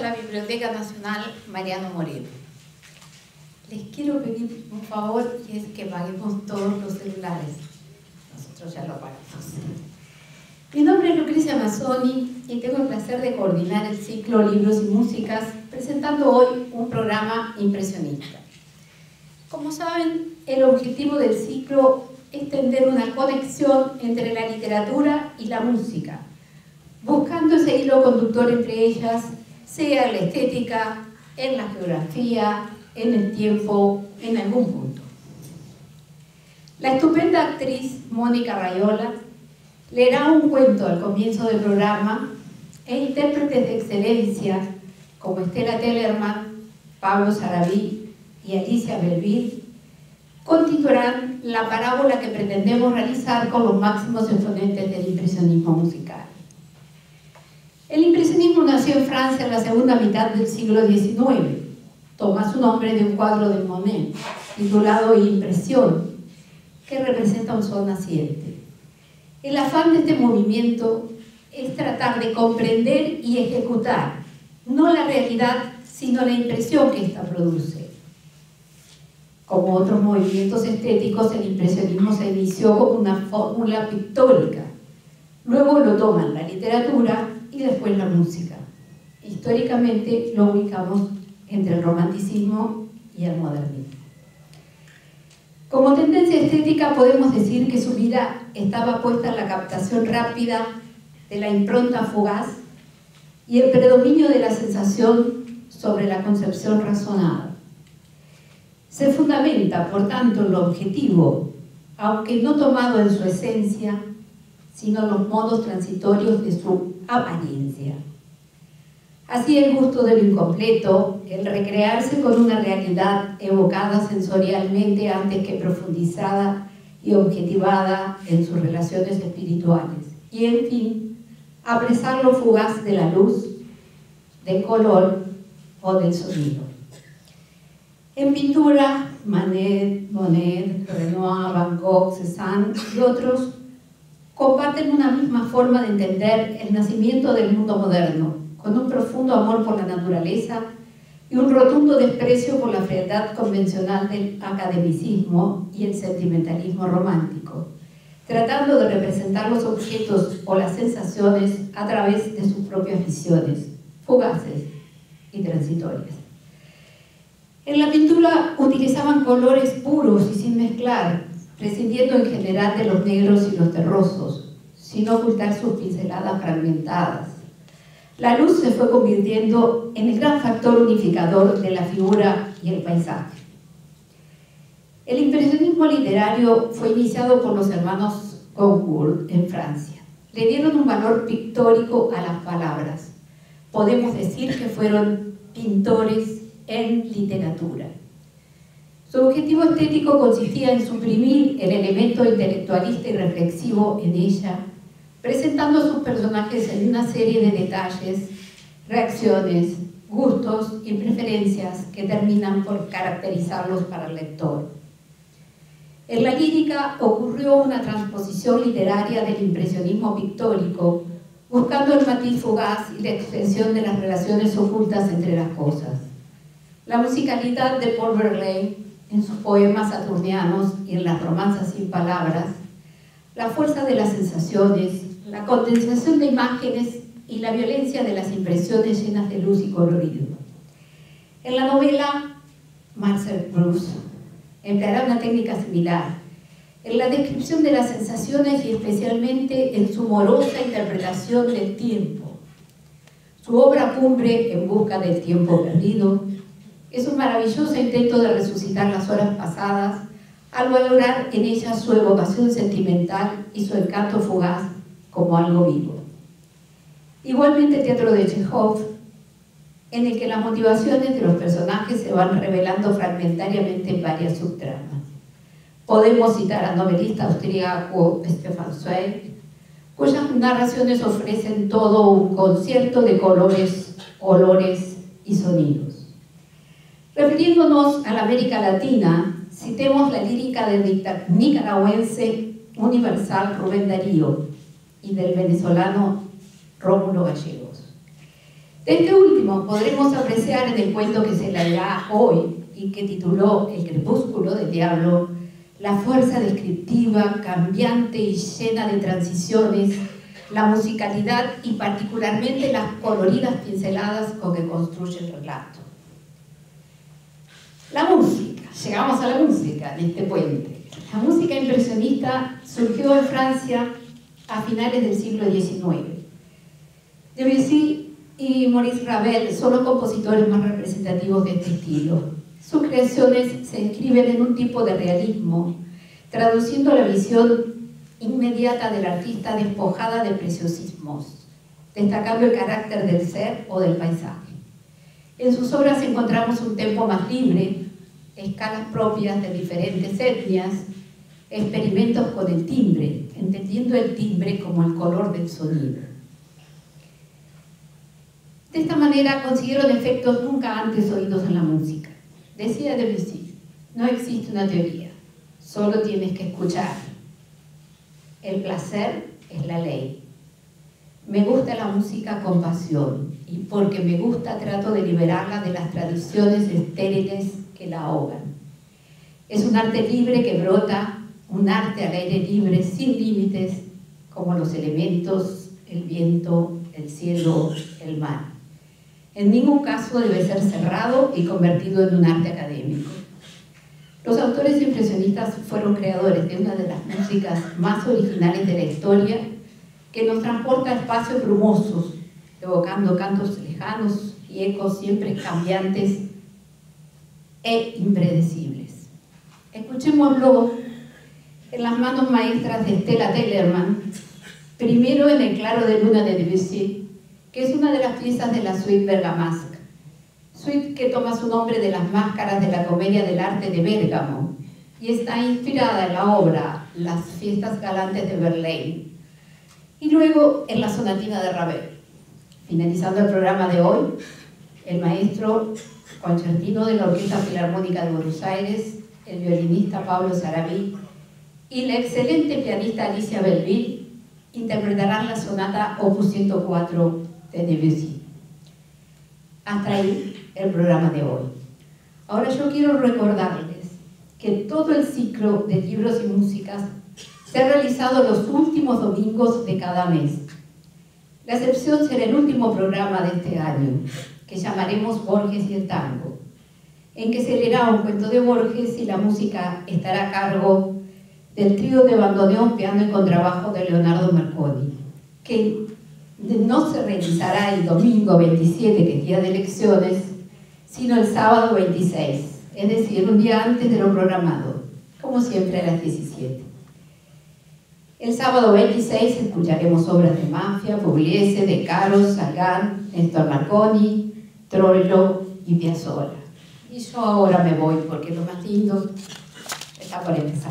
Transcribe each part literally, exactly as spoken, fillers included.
la Biblioteca Nacional Mariano Moreno. Les quiero pedir un favor, y es que paguemos todos los celulares. Nosotros ya lo pagamos. Mi nombre es Lucrecia Mazzoni y tengo el placer de coordinar el ciclo Libros y Músicas, presentando hoy un programa impresionista. Como saben, el objetivo del ciclo es tender una conexión entre la literatura y la música, buscando ese hilo conductor entre ellas, sea en la estética, en la geografía, en el tiempo, en algún punto. La estupenda actriz Mónica Raiola leerá un cuento al comienzo del programa e intérpretes de excelencia como Estela Tellerman, Pablo Sarabí y Alicia Belville continuarán la parábola que pretendemos realizar con los máximos exponentes del impresionismo musical. El impresionismo nació en Francia en la segunda mitad del siglo diecinueve. Toma su nombre de un cuadro de Monet, titulado Impresión, que representa un sol naciente. El afán de este movimiento es tratar de comprender y ejecutar, no la realidad, sino la impresión que ésta produce. Como otros movimientos estéticos, el impresionismo se inició como una fórmula pictórica. Luego lo toman la literatura y después la música. Históricamente lo ubicamos entre el romanticismo y el modernismo. Como tendencia estética podemos decir que su vida estaba puesta en la captación rápida de la impronta fugaz y el predominio de la sensación sobre la concepción razonada. Se fundamenta, por tanto, en lo objetivo, aunque no tomado en su esencia, sino en los modos transitorios de su apariencia. Así el gusto de lo incompleto, el recrearse con una realidad evocada sensorialmente antes que profundizada y objetivada en sus relaciones espirituales. Y en fin, apresar lo fugaz de la luz, del color o del sonido. En pintura, Manet, Monet, Renoir, Van Gogh, Cézanne y otros comparten una misma forma de entender el nacimiento del mundo moderno, con un profundo amor por la naturaleza y un rotundo desprecio por la frialdad convencional del academicismo y el sentimentalismo romántico, tratando de representar los objetos o las sensaciones a través de sus propias visiones, fugaces y transitorias. En la pintura utilizaban colores puros y sin mezclar, prescindiendo en general de los negros y los terrosos, sin ocultar sus pinceladas fragmentadas. La luz se fue convirtiendo en el gran factor unificador de la figura y el paisaje. El impresionismo literario fue iniciado por los hermanos Goncourt en Francia. Le dieron un valor pictórico a las palabras. Podemos decir que fueron pintores en literatura. Su objetivo estético consistía en suprimir el elemento intelectualista y reflexivo en ella, presentando a sus personajes en una serie de detalles, reacciones, gustos y preferencias que terminan por caracterizarlos para el lector. En la lírica ocurrió una transposición literaria del impresionismo pictórico, buscando el matiz fugaz y la extensión de las relaciones ocultas entre las cosas. La musicalidad de Paul Verlaine en sus poemas saturnianos y en las romanzas sin palabras, la fuerza de las sensaciones, la condensación de imágenes y la violencia de las impresiones llenas de luz y colorido. En la novela, Marcel Proust empleará una técnica similar en la descripción de las sensaciones y especialmente en su morosa interpretación del tiempo. Su obra cumbre, En busca del tiempo perdido, es un maravilloso intento de resucitar las horas pasadas al valorar en ella su evocación sentimental y su encanto fugaz como algo vivo. Igualmente el teatro de Chekhov, en el que las motivaciones de los personajes se van revelando fragmentariamente en varias subtramas. Podemos citar al novelista austríaco Stefan Zweig, cuyas narraciones ofrecen todo un concierto de colores, olores y sonidos. Refiriéndonos a la América Latina, citemos la lírica del nicaragüense universal Rubén Darío y del venezolano Rómulo Gallegos. De este último podremos apreciar en el cuento que se leerá hoy y que tituló El crepúsculo del diablo, la fuerza descriptiva, cambiante y llena de transiciones, la musicalidad y particularmente las coloridas pinceladas con que construye el relato. La música, llegamos a la música en este puente. La música impresionista surgió en Francia a finales del siglo diecinueve. Debussy y Maurice Ravel son los compositores más representativos de este estilo. Sus creaciones se inscriben en un tipo de realismo, traduciendo la visión inmediata del artista despojada de preciosismos, destacando el carácter del ser o del paisaje. En sus obras encontramos un tempo más libre, escalas propias de diferentes etnias, experimentos con el timbre, entendiendo el timbre como el color del sonido. De esta manera consiguieron efectos nunca antes oídos en la música. Decía Debussy, no existe una teoría, solo tienes que escuchar. El placer es la ley. Me gusta la música con pasión y porque me gusta trato de liberarla de las tradiciones estériles que la ahogan. Es un arte libre que brota, un arte al aire libre, sin límites, como los elementos, el viento, el cielo, el mar. En ningún caso debe ser cerrado y convertido en un arte académico. Los autores impresionistas fueron creadores de una de las músicas más originales de la historia, que nos transporta a espacios brumosos, evocando cantos lejanos y ecos siempre cambiantes e impredecibles. Escuchémoslo en las manos maestras de Stella Tellerman, primero en El claro de luna de Debussy, que es una de las piezas de la suite Bergamasque, suite que toma su nombre de las máscaras de la Comedia del Arte de Bérgamo y está inspirada en la obra Las fiestas galantes de Verlaine, y luego en la sonatina de Ravel. Finalizando el programa de hoy, el maestro concertino de la Orquesta Filarmónica de Buenos Aires, el violinista Pablo Sarabí y la excelente pianista Alicia Belleville interpretarán la sonata opus ciento cuatro de Debussy. Hasta ahí el programa de hoy. Ahora yo quiero recordarles que todo el ciclo de libros y músicas se ha realizado los últimos domingos de cada mes. La excepción será el último programa de este año, que llamaremos Borges y el tango, en que se leerá un cuento de Borges y la música estará a cargo del trío de bandoneón, piano y contrabajo de Leonardo Merconi, que no se realizará el domingo veintisiete, que es día de elecciones, sino el sábado veintiséis, es decir, un día antes de lo programado, como siempre a las diecisiete. El sábado veintiséis escucharemos obras de Mafia, Pugliese, De Caro, Salgán, Néstor Marconi, Troilo y Piazzolla. Y yo ahora me voy porque lo más lindo está por empezar.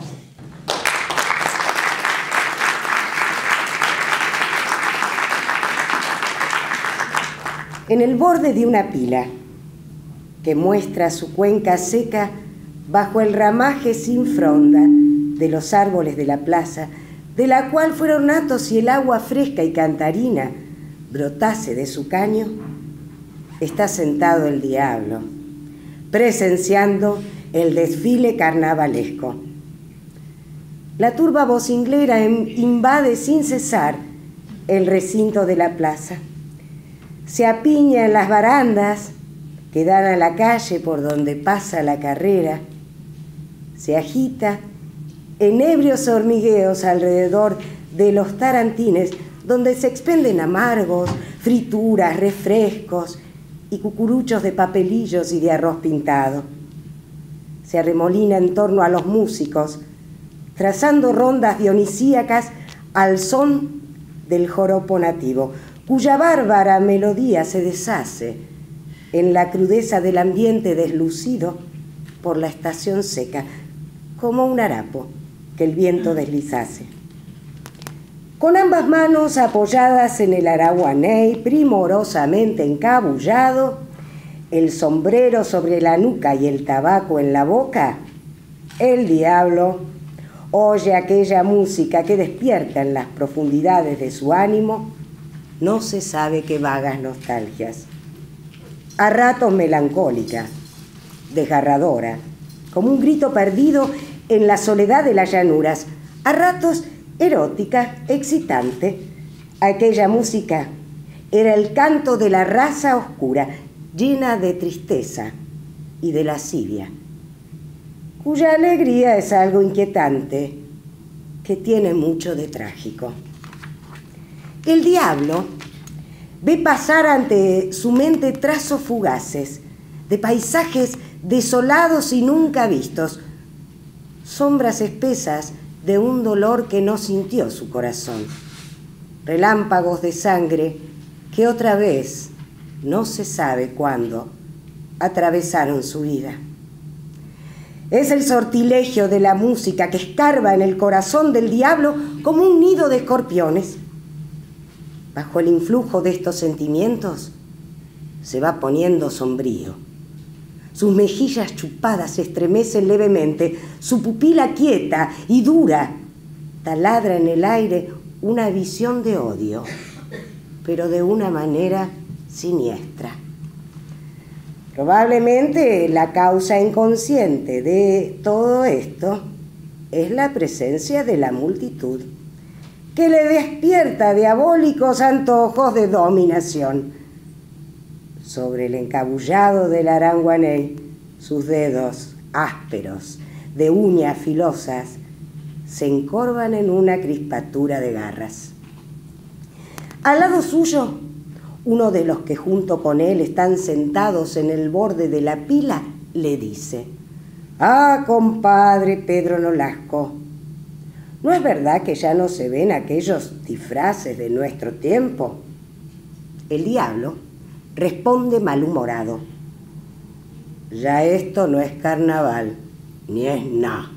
En el borde de una pila que muestra su cuenca seca bajo el ramaje sin fronda de los árboles de la plaza, de la cual fuera ornato si el agua fresca y cantarina brotase de su caño, está sentado el diablo, presenciando el desfile carnavalesco. La turba vocinglera invade sin cesar el recinto de la plaza. Se apiña en las barandas que dan a la calle por donde pasa la carrera. Se agita en ebrios hormigueos alrededor de los tarantines, donde se expenden amargos, frituras, refrescos y cucuruchos de papelillos y de arroz pintado. Se arremolina en torno a los músicos, trazando rondas dionisíacas al son del joropo nativo, cuya bárbara melodía se deshace en la crudeza del ambiente deslucido por la estación seca, como un harapo que el viento deslizase. Con ambas manos apoyadas en el araguaney, primorosamente encabullado, el sombrero sobre la nuca y el tabaco en la boca, el diablo oye aquella música que despierta en las profundidades de su ánimo, no se sabe qué vagas nostalgias. a ratos melancólica, desgarradora, como un grito perdido en la soledad de las llanuras, a ratos erótica, excitante. Aquella música era el canto de la raza oscura, llena de tristeza y de lascivia, cuya alegría es algo inquietante, que tiene mucho de trágico. El diablo ve pasar ante su mente trazos fugaces de paisajes desolados y nunca vistos, sombras espesas de un dolor que no sintió su corazón, relámpagos de sangre que otra vez, no se sabe cuándo, atravesaron su vida. Es el sortilegio de la música que escarba en el corazón del diablo como un nido de escorpiones. Bajo el influjo de estos sentimientos se va poniendo sombrío. Sus mejillas chupadas se estremecen levemente, su pupila quieta y dura taladra en el aire una visión de odio, pero de una manera siniestra. Probablemente la causa inconsciente de todo esto es la presencia de la multitud, que le despierta diabólicos antojos de dominación. Sobre el encabullado del aranguaney, sus dedos ásperos, de uñas filosas, se encorvan en una crispatura de garras. Al lado suyo, uno de los que junto con él están sentados en el borde de la pila le dice: «Ah, compadre Pedro Nolasco, ¿no es verdad que ya no se ven aquellos disfraces de nuestro tiempo?» El diablo responde malhumorado: «Ya esto no es carnaval, ni es nada».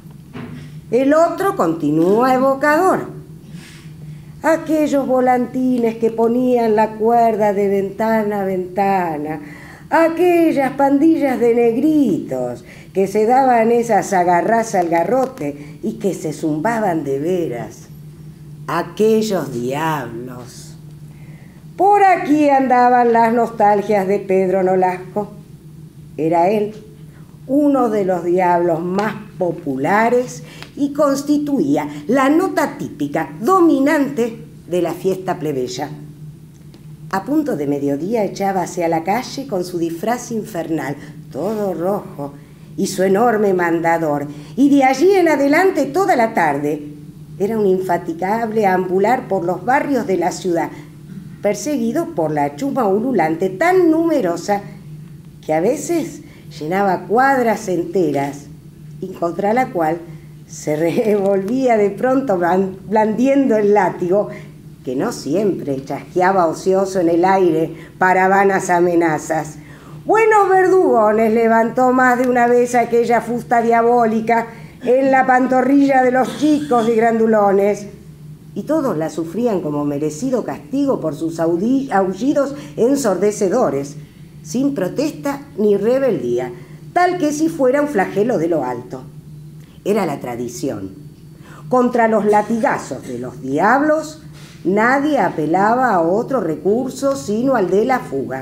El otro continúa evocador: «Aquellos volantines que ponían la cuerda de ventana a ventana, aquellas pandillas de negritos que se daban esas agarras al garrote y que se zumbaban de veras, aquellos diablos». Por aquí andaban las nostalgias de Pedro Nolasco. Era él uno de los diablos más populares y constituía la nota típica, dominante de la fiesta plebeya. A punto de mediodía echaba hacia la calle con su disfraz infernal, todo rojo, y su enorme mandador, y de allí en adelante toda la tarde era un infatigable ambular por los barrios de la ciudad, perseguido por la chusma ululante tan numerosa que a veces llenaba cuadras enteras y contra la cual se revolvía de pronto blandiendo el látigo, que no siempre chasqueaba ocioso en el aire para vanas amenazas. Buenos verdugones levantó más de una vez aquella fusta diabólica en la pantorrilla de los chicos y grandulones, y todos la sufrían como merecido castigo por sus aullidos ensordecedores, sin protesta ni rebeldía, tal que si fuera un flagelo de lo alto. Era la tradición. Contra los latigazos de los diablos, nadie apelaba a otro recurso sino al de la fuga.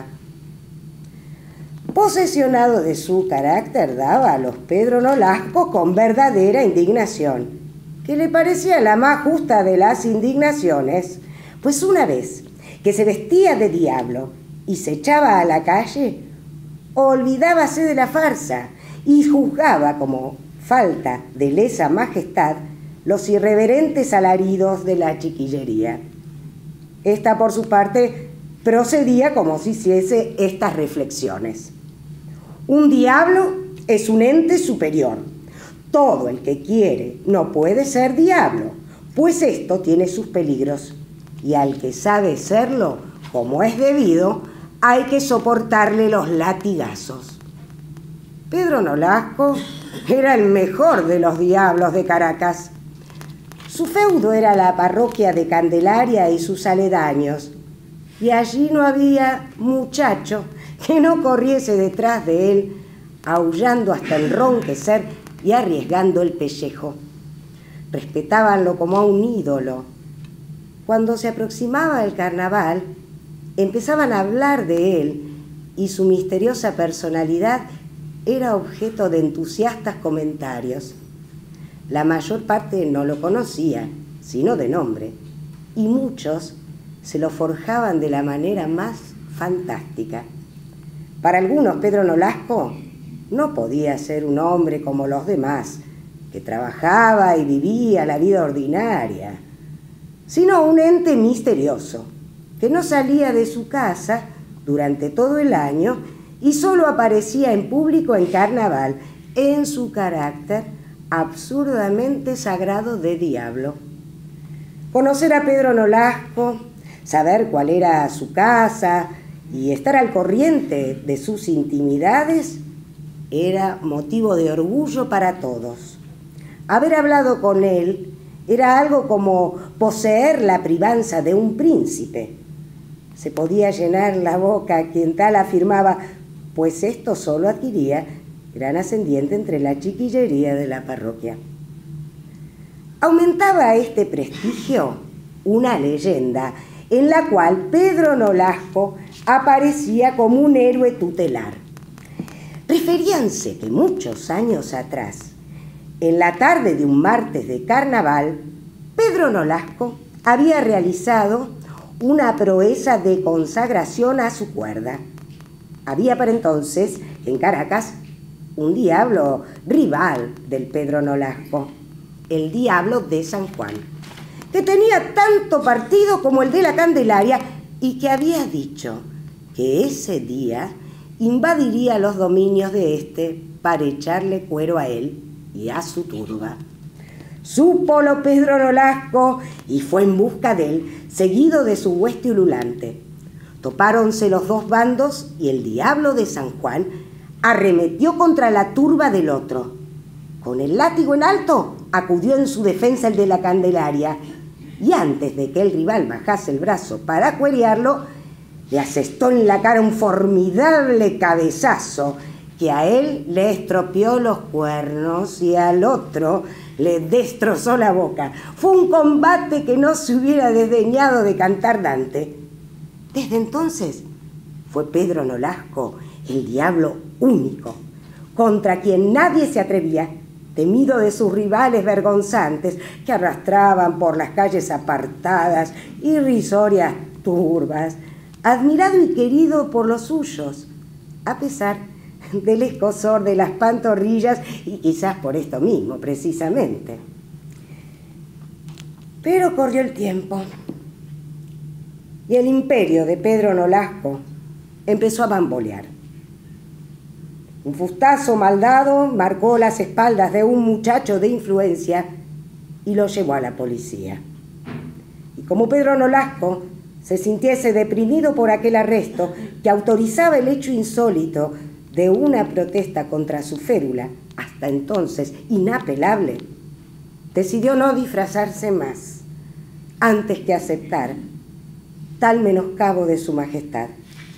Posesionado de su carácter, daba a los Pedro Nolasco con verdadera indignación, que le parecía la más justa de las indignaciones, pues una vez que se vestía de diablo y se echaba a la calle, olvidábase de la farsa y juzgaba como falta de lesa majestad los irreverentes alaridos de la chiquillería. Esta, por su parte, procedía como si hiciese estas reflexiones: un diablo es un ente superior. Todo el que quiere no puede ser diablo, pues esto tiene sus peligros, y al que sabe serlo como es debido, hay que soportarle los latigazos. Pedro Nolasco era el mejor de los diablos de Caracas. Su feudo era la parroquia de Candelaria y sus aledaños, y allí no había muchacho que no corriese detrás de él, aullando hasta enronquecer y arriesgando el pellejo. Respetábanlo como a un ídolo. Cuando se aproximaba el carnaval, empezaban a hablar de él y su misteriosa personalidad era objeto de entusiastas comentarios. La mayor parte no lo conocía, sino de nombre, y muchos se lo forjaban de la manera más fantástica. Para algunos, Pedro Nolasco no podía ser un hombre como los demás, que trabajaba y vivía la vida ordinaria, sino un ente misterioso, que no salía de su casa durante todo el año y solo aparecía en público en carnaval, en su carácter absurdamente sagrado de diablo. Conocer a Pedro Nolasco, saber cuál era su casa y estar al corriente de sus intimidades era motivo de orgullo para todos. Haber hablado con él era algo como poseer la privanza de un príncipe. Se podía llenar la boca a quien tal afirmaba, pues esto solo adquiría gran ascendiente entre la chiquillería de la parroquia. Aumentaba este prestigio una leyenda en la cual Pedro Nolasco aparecía como un héroe tutelar. Referíanse que muchos años atrás, en la tarde de un martes de carnaval, Pedro Nolasco había realizado una proeza de consagración a su cuerda. Había para entonces en Caracas un diablo rival del Pedro Nolasco, el diablo de San Juan, que tenía tanto partido como el de la Candelaria y que había dicho que ese día invadiría los dominios de éste para echarle cuero a él y a su turba. Súpolo Pedro Nolasco y fue en busca de él, seguido de su hueste ululante. Topáronse los dos bandos y el diablo de San Juan arremetió contra la turba del otro. Con el látigo en alto acudió en su defensa el de la Candelaria y antes de que el rival bajase el brazo para cuerearlo, le asestó en la cara un formidable cabezazo que a él le estropeó los cuernos y al otro le destrozó la boca. Fue un combate que no se hubiera desdeñado de cantar Dante. Desde entonces fue Pedro Nolasco el diablo único, contra quien nadie se atrevía, temido de sus rivales vergonzantes que arrastraban por las calles apartadas irrisorias turbas, admirado y querido por los suyos, a pesar del escozor de las pantorrillas y quizás por esto mismo, precisamente. Pero corrió el tiempo y el imperio de Pedro Nolasco empezó a bambolear. Un fustazo maldado marcó las espaldas de un muchacho de influencia y lo llevó a la policía. Y como Pedro Nolasco se sintiese deprimido por aquel arresto que autorizaba el hecho insólito de una protesta contra su férula, hasta entonces inapelable, decidió no disfrazarse más antes que aceptar tal menoscabo de su majestad.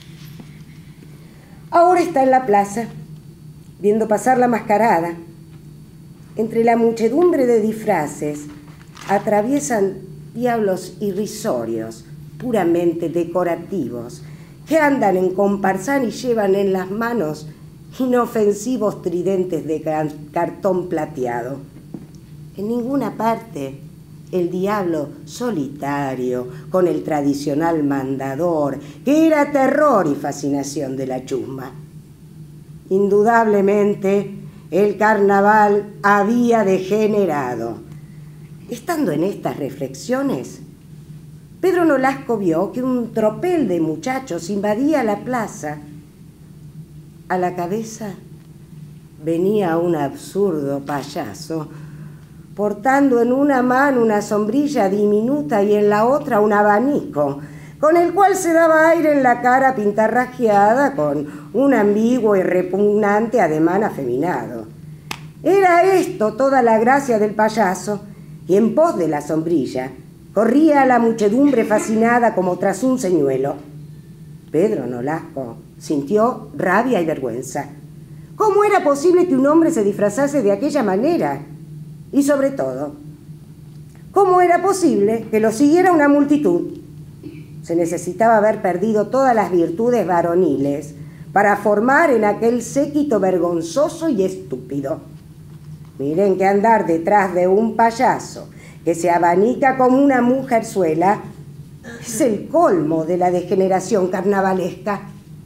Ahora está en la plaza, viendo pasar la mascarada. Entre la muchedumbre de disfraces atraviesan diablos irrisorios, puramente decorativos, que andan en comparsán y llevan en las manos inofensivos tridentes de cartón plateado. En ninguna parte el diablo solitario, con el tradicional mandador, que era terror y fascinación de la chusma. Indudablemente, el carnaval había degenerado. Estando en estas reflexiones, Pedro Nolasco vio que un tropel de muchachos invadía la plaza. A la cabeza venía un absurdo payaso, portando en una mano una sombrilla diminuta y en la otra un abanico, con el cual se daba aire en la cara pintarrajeada con un ambiguo y repugnante ademán afeminado. Era esto toda la gracia del payaso, y en pos de la sombrilla corría la muchedumbre fascinada como tras un señuelo. Pedro Nolasco sintió rabia y vergüenza. ¿Cómo era posible que un hombre se disfrazase de aquella manera? Y sobre todo, ¿cómo era posible que lo siguiera una multitud? Se necesitaba haber perdido todas las virtudes varoniles para formar en aquel séquito vergonzoso y estúpido. Miren que andar detrás de un payaso que se abanica como una mujerzuela es el colmo de la degeneración carnavalesca.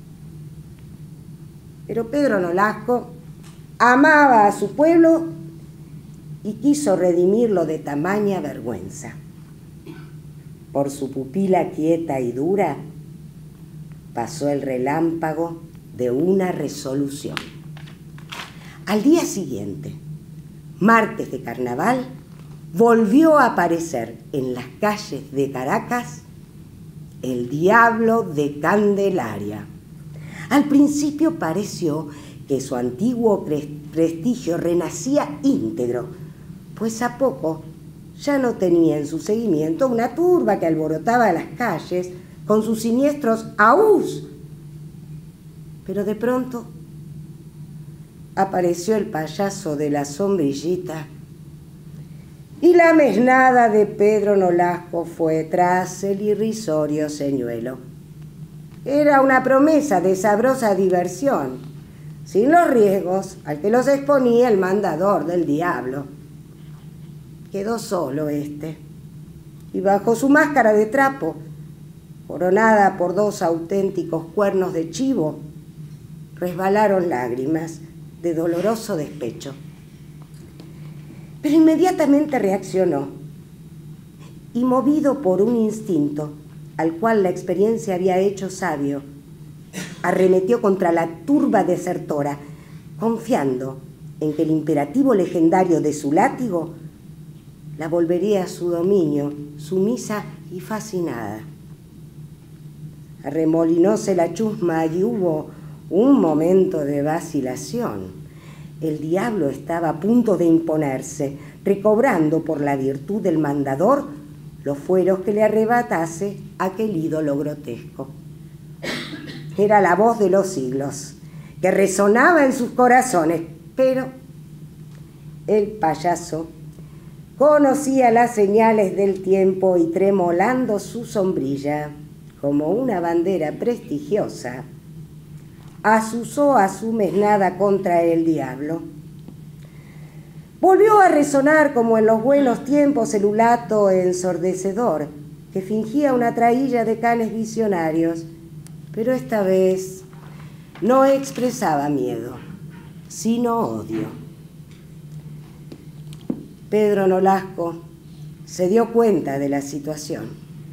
Pero Pedro Nolasco amaba a su pueblo y quiso redimirlo de tamaña vergüenza. Por su pupila quieta y dura pasó el relámpago de una resolución. Al día siguiente, martes de carnaval, volvió a aparecer en las calles de Caracas el diablo de Candelaria. Al principio pareció que su antiguo prestigio renacía íntegro, pues a poco ya no tenía en su seguimiento una turba que alborotaba las calles con sus siniestros aús. Pero de pronto apareció el payaso de la sombrillita y la mesnada de Pedro Nolasco fue tras el irrisorio señuelo. Era una promesa de sabrosa diversión, sin los riesgos al que los exponía el mandador del diablo. Quedó solo este, y bajo su máscara de trapo, coronada por dos auténticos cuernos de chivo, resbalaron lágrimas de doloroso despecho. Pero inmediatamente reaccionó y, movido por un instinto al cual la experiencia había hecho sabio, arremetió contra la turba desertora, confiando en que el imperativo legendario de su látigo la volvería a su dominio, sumisa y fascinada. Arremolinóse la chusma y hubo un momento de vacilación. El diablo estaba a punto de imponerse, recobrando por la virtud del mandador los fueros que le arrebatase aquel ídolo grotesco. Era la voz de los siglos, que resonaba en sus corazones, pero el payaso conocía las señales del tiempo y, tremolando su sombrilla como una bandera prestigiosa, azuzó a su mesnada contra el diablo. Volvió a resonar como en los buenos tiempos el ulato ensordecedor que fingía una traílla de canes visionarios, pero esta vez no expresaba miedo, sino odio. Pedro Nolasco se dio cuenta de la situación.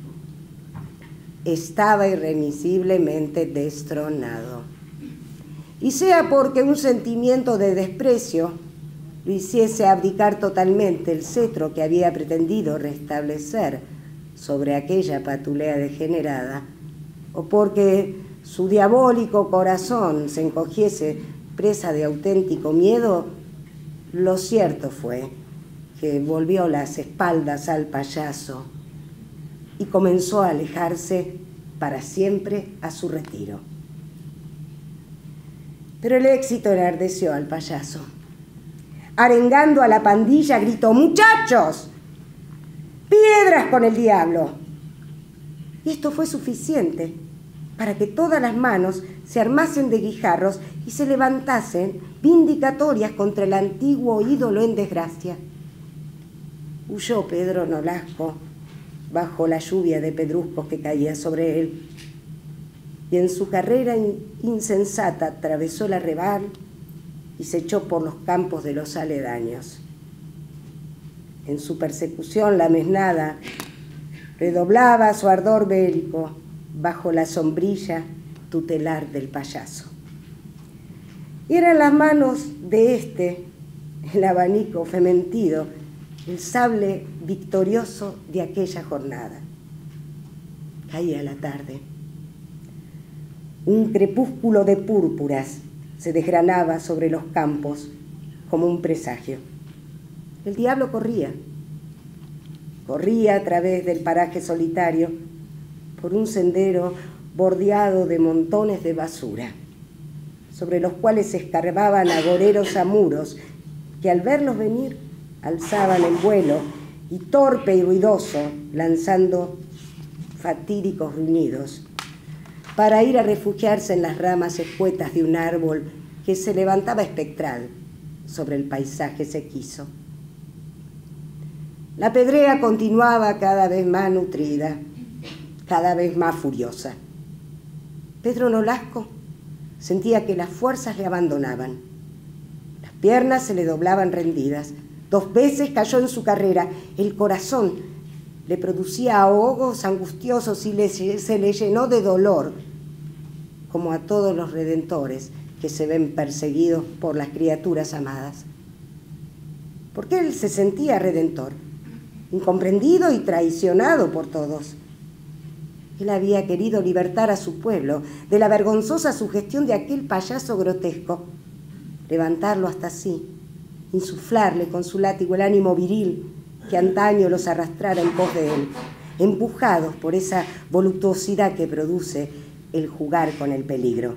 Estaba irremisiblemente destronado. Y sea porque un sentimiento de desprecio lo hiciese abdicar totalmente el cetro que había pretendido restablecer sobre aquella patulea degenerada, o porque su diabólico corazón se encogiese presa de auténtico miedo, lo cierto fue que volvió las espaldas al payaso y comenzó a alejarse para siempre a su retiro. Pero el éxito enardeció al payaso. Arengando a la pandilla, gritó: ¡muchachos! ¡Piedras con el diablo! Y esto fue suficiente para que todas las manos se armasen de guijarros y se levantasen vindicatorias contra el antiguo ídolo en desgracia. Huyó Pedro Nolasco bajo la lluvia de pedruscos que caía sobre él, y en su carrera insensata atravesó el arrebal y se echó por los campos de los aledaños. En su persecución la mesnada redoblaba su ardor bélico bajo la sombrilla tutelar del payaso. Y eran las manos de este, el abanico fementido, el sable victorioso de aquella jornada. Caía la tarde. Un crepúsculo de púrpuras se desgranaba sobre los campos como un presagio. El diablo corría. Corría a través del paraje solitario por un sendero bordeado de montones de basura, sobre los cuales se escarbaban agoreros amuros que, al verlos venir, alzaban el vuelo y, torpe y ruidoso, lanzando fatídicos gruñidos, para ir a refugiarse en las ramas escuetas de un árbol que se levantaba espectral sobre el paisaje sequizo. La pedrea continuaba cada vez más nutrida, cada vez más furiosa. Pedro Nolasco sentía que las fuerzas le abandonaban. Las piernas se le doblaban rendidas. Dos veces cayó en su carrera. El corazón le producía ahogos angustiosos y le, se le llenó de dolor, como a todos los redentores que se ven perseguidos por las criaturas amadas. Porque él se sentía redentor, incomprendido y traicionado por todos. Él había querido libertar a su pueblo de la vergonzosa sugestión de aquel payaso grotesco, levantarlo hasta sí, insuflarle con su látigo el ánimo viril que antaño los arrastrara en pos de él, empujados por esa voluptuosidad que produce el jugar con el peligro.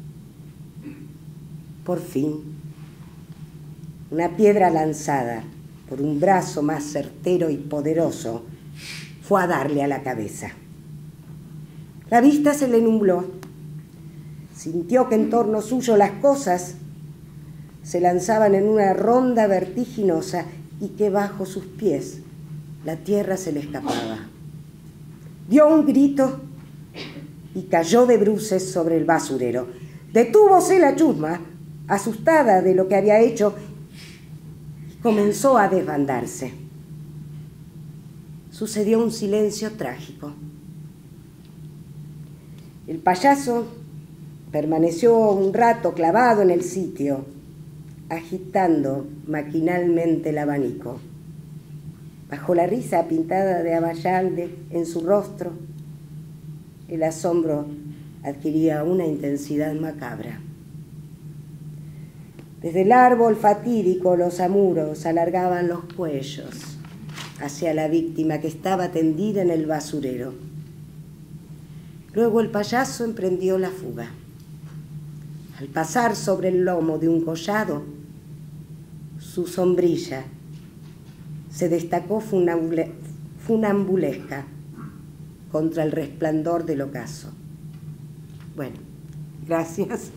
Por fin, una piedra lanzada por un brazo más certero y poderoso fue a darle a la cabeza. La vista se le nubló. Sintió que en torno suyo las cosas se lanzaban en una ronda vertiginosa y que bajo sus pies la tierra se le escapaba. Dio un grito y cayó de bruces sobre el basurero. Detúvose la chusma, asustada de lo que había hecho, y comenzó a desbandarse. Sucedió un silencio trágico. El payaso permaneció un rato clavado en el sitio, agitando maquinalmente el abanico. Bajo la risa pintada de Abayalde en su rostro, el asombro adquiría una intensidad macabra. Desde el árbol fatídico los amuros alargaban los cuellos hacia la víctima que estaba tendida en el basurero. Luego el payaso emprendió la fuga. Al pasar sobre el lomo de un collado, su sombrilla se destacó funambule, funambulesca contra el resplandor del ocaso. Bueno, gracias.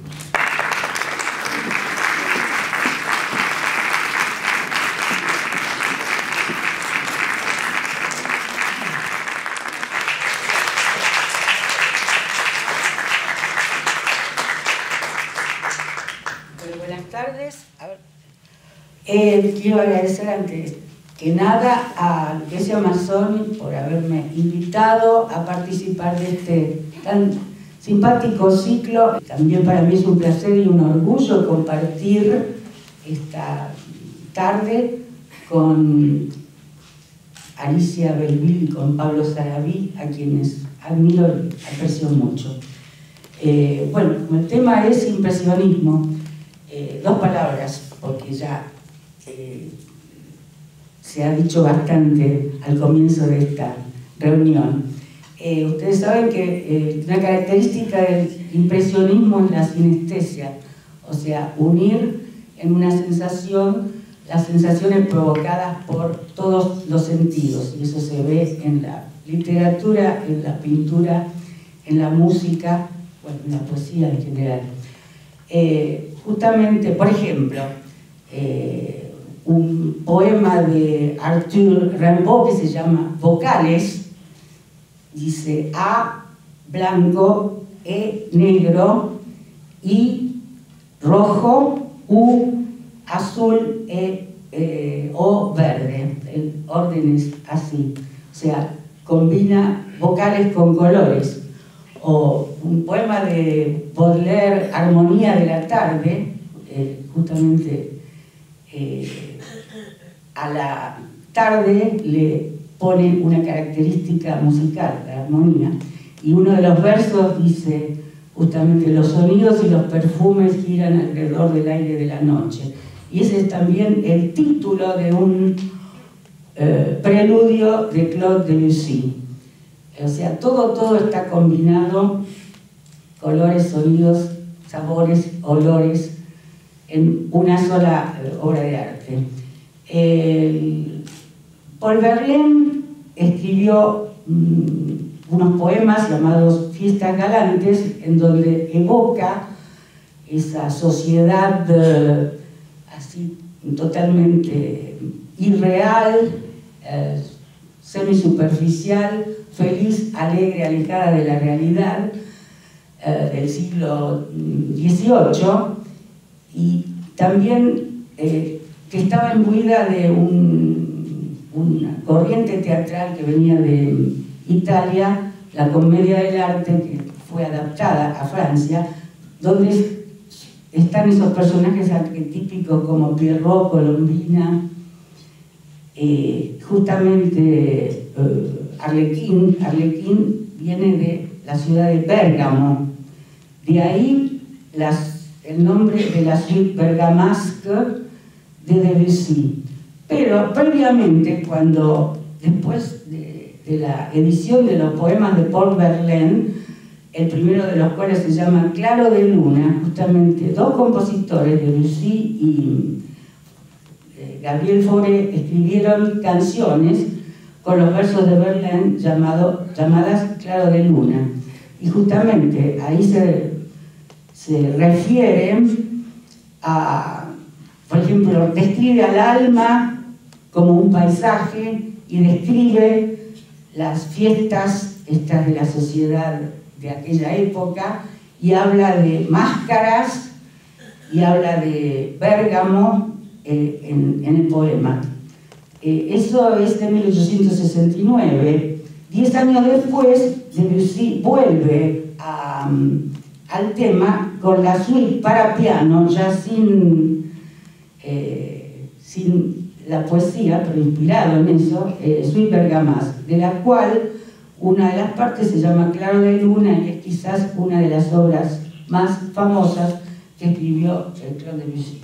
Eh, quiero agradecer antes que nada a Lucrecia Mazzoni por haberme invitado a participar de este tan simpático ciclo. También para mí es un placer y un orgullo compartir esta tarde con Alicia Belville y con Pablo Sarabí, a quienes admiro y aprecio mucho. Eh, bueno, como el tema es impresionismo, eh, dos palabras, porque ya Eh, se ha dicho bastante al comienzo de esta reunión. Eh, ustedes saben que eh, una característica del impresionismo es la sinestesia, o sea, unir en una sensación las sensaciones provocadas por todos los sentidos, y eso se ve en la literatura, en la pintura, en la música, bueno, en la poesía en general. Eh, justamente, por ejemplo, eh, un poema de Arthur Rimbaud que se llama Vocales, dice A blanco, E negro, I rojo, U azul, E, eh, O verde. El orden es así, o sea, combina vocales con colores. O un poema de Baudelaire, Armonía de la tarde, eh, justamente eh, a la tarde le ponen una característica musical, la armonía, y uno de los versos dice justamente: los sonidos y los perfumes giran alrededor del aire de la noche. Y ese es también el título de un eh, preludio de Claude Debussy. O sea, todo, todo está combinado, colores, sonidos, sabores, olores, en una sola eh, obra de arte. El, Paul Verlaine escribió mmm, unos poemas llamados Fiestas Galantes, en donde evoca esa sociedad eh, así totalmente irreal, eh, semisuperficial, feliz, alegre, alejada de la realidad eh, del siglo dieciocho, y también eh, que estaba imbuida de un, una corriente teatral que venía de Italia, la comedia del arte, que fue adaptada a Francia, donde están esos personajes arquetípicos como Pierrot, Colombina, eh, justamente eh, Arlequín. Arlequín viene de la ciudad de Bérgamo, de ahí las, el nombre de la suite bergamasque de Debussy. Pero previamente, cuando después de, de la edición de los poemas de Paul Verlaine, el primero de los cuales se llama Claro de Luna, justamente dos compositores, Debussy y eh, Gabriel Fauré, escribieron canciones con los versos de Verlaine llamado, llamadas Claro de Luna. Y justamente ahí se, se refiere a, por ejemplo, describe al alma como un paisaje y describe las fiestas estas de la sociedad de aquella época, y habla de máscaras y habla de Bérgamo eh, en, en el poema. Eh, eso es de mil ochocientos sesenta y nueve. Diez años después, Debussy vuelve a, um, al tema con la suite para piano, ya sin, eh, sin la poesía, pero inspirado en eso, eh, suite bergamasque, de la cual una de las partes se llama Claro de Luna, y es quizás una de las obras más famosas que escribió Claude Debussy.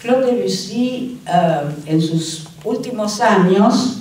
Claude Debussy, uh, en sus últimos años,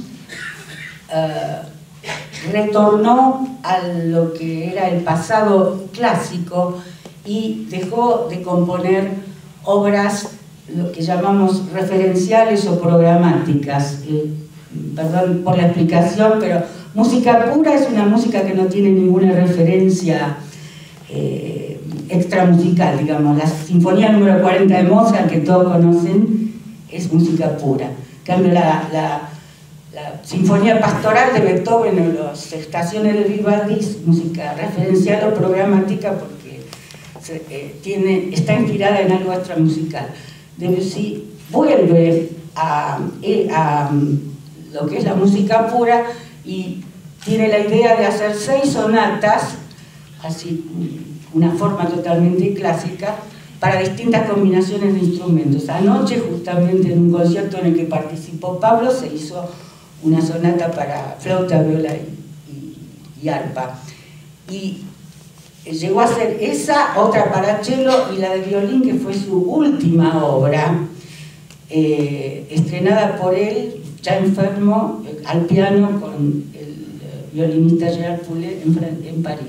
uh, retornó a lo que era el pasado clásico y dejó de componer obras, lo que llamamos referenciales o programáticas. Eh, perdón por la explicación, pero música pura es una música que no tiene ninguna referencia eh, extramusical, digamos. La Sinfonía número cuarenta de Mozart, que todos conocen, es música pura. En cambio, la, la, la Sinfonía Pastoral de Beethoven o las Estaciones de Vivaldi es música referencial o programática porque se, eh, tiene, está inspirada en algo extramusical. Debussy vuelve a, a, a lo que es la música pura y tiene la idea de hacer seis sonatas, así una forma totalmente clásica, para distintas combinaciones de instrumentos. Anoche, justamente en un concierto en el que participó Pablo, se hizo una sonata para flauta, viola y, y, y arpa. Y llegó a hacer esa, otra para cello y la de violín, que fue su última obra, eh, estrenada por él, ya enfermo, al piano con el violinista Gerard Poulet en, en París.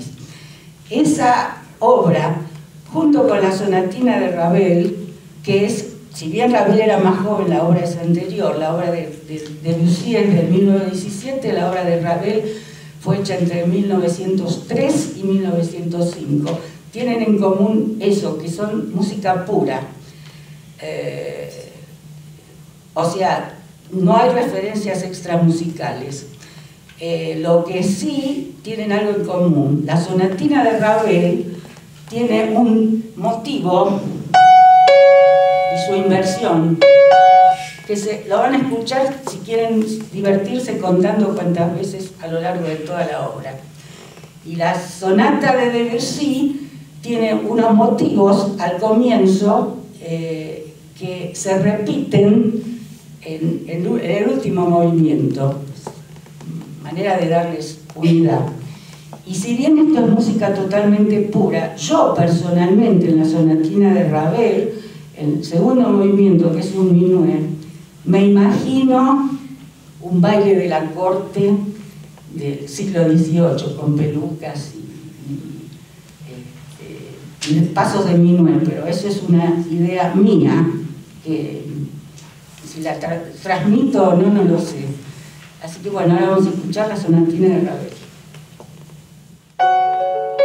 Esa obra, junto con la sonatina de Ravel, que es, si bien Ravel era más joven, la obra es anterior, la obra de, de, de Debussy es de mil novecientos diecisiete, la obra de Ravel fue hecha entre mil novecientos tres y mil novecientos cinco. Tienen en común eso, que son música pura. Eh, o sea, no hay referencias extramusicales. Eh, lo que sí tienen algo en común. La sonatina de Ravel tiene un motivo y su inversión, que se, lo van a escuchar si quieren divertirse contando cuántas veces a lo largo de toda la obra. Y la sonata de Debussy tiene unos motivos al comienzo eh, que se repiten en, en, en el último movimiento, manera de darles unidad. Y si bien esto es música totalmente pura, yo personalmente en la sonatina de Ravel, el segundo movimiento, que es un minuet, me imagino un baile de la corte del siglo dieciocho con pelucas y, y, y pasos de minuet, pero eso es una idea mía que si la tra transmito o no, no lo sé. Así que bueno, ahora vamos a escuchar la sonatina de Ravel.